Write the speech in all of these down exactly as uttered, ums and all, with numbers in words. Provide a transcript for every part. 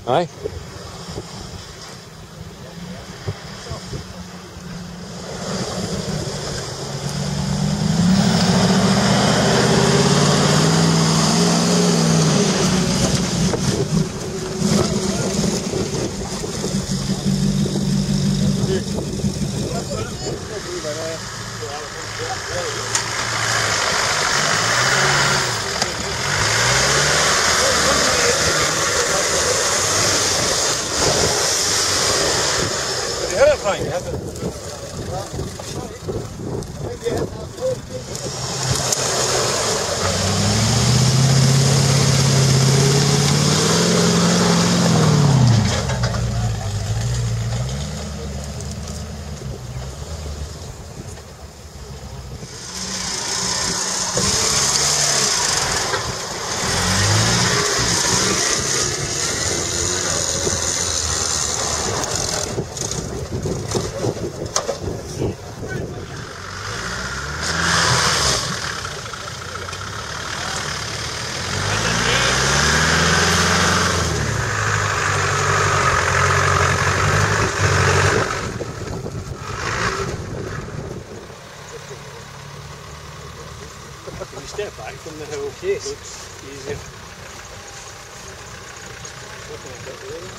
Aye. Can you step back from the hill? Yes. Looks easier. Looking a bit really.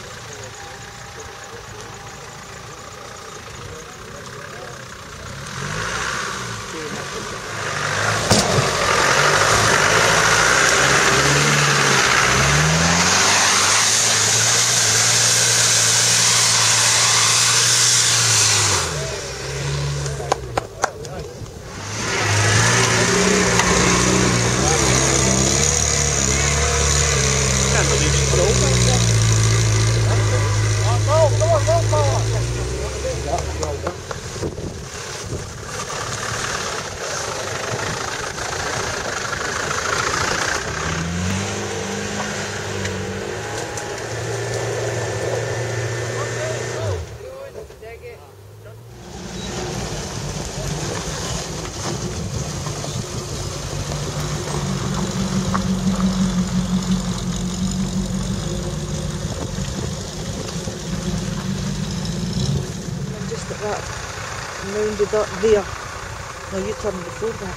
Rounded up there. Now you turn before that.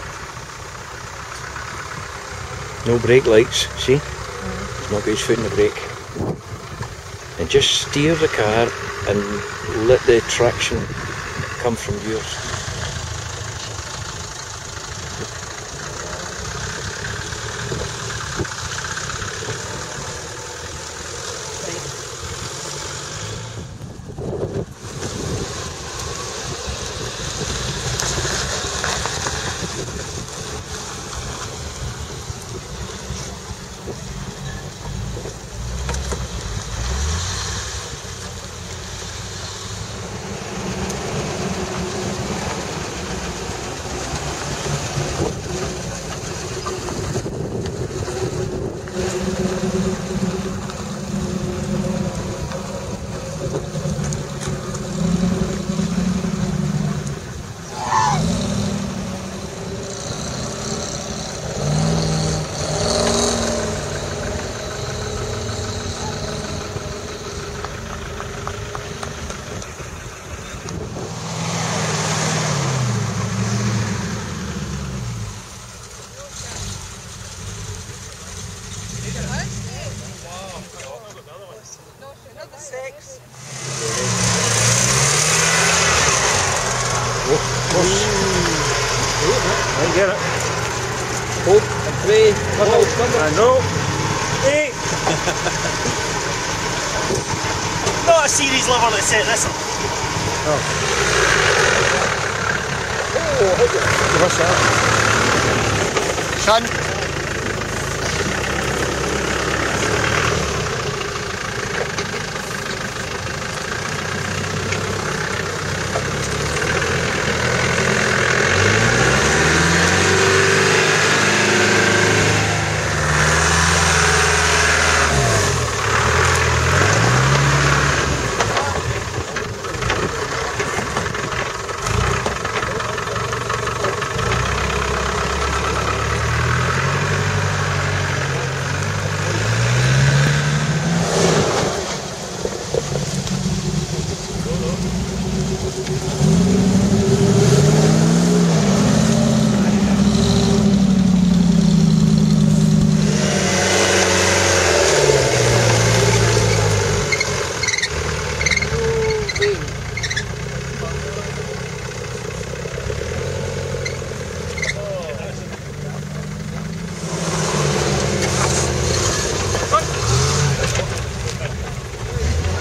No brake lights, see? Mm. He's not got his foot in the brake. And just steer the car and let the traction come from yours. I get it. Hold and three. Hold. And no. Eight. Not a series lever that set this up. Oh. Oh, hold it. What's that? Son.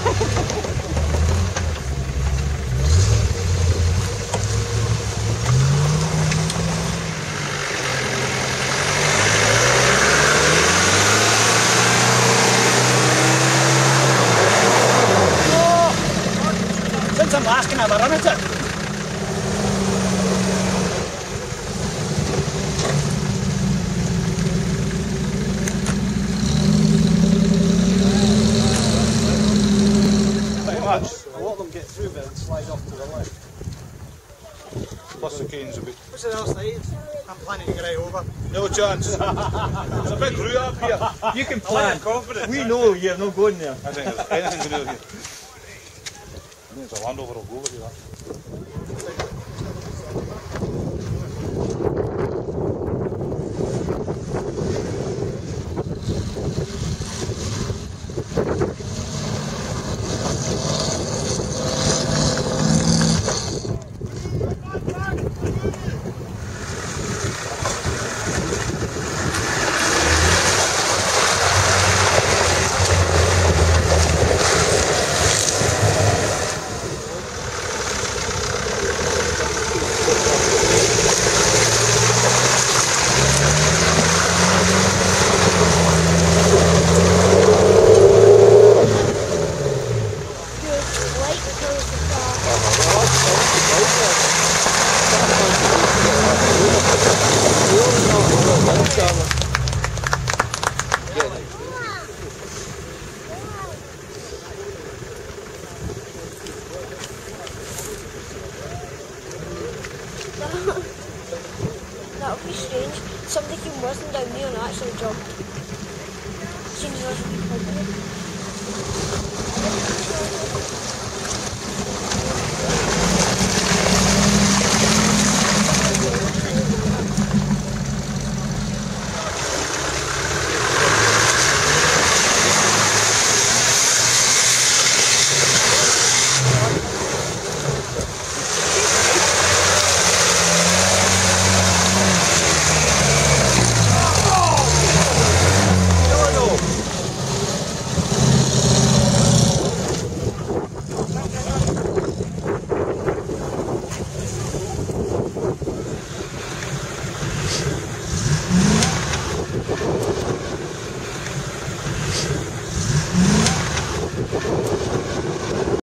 Since I'm asking, have I run at it? Pretty much. A lot of them get through there and slide off to the left. Plus the cane's a bit. What's the other side? I'm planning to get right over. No chance. There's a big route up here. You can I like plan. your confidence. We know you're not going there. I think there's anything to do here. I think it's a Land Rover will go with you that. That would be strange. Somebody came whizzing down there and actually jumped. Seems like a wee company.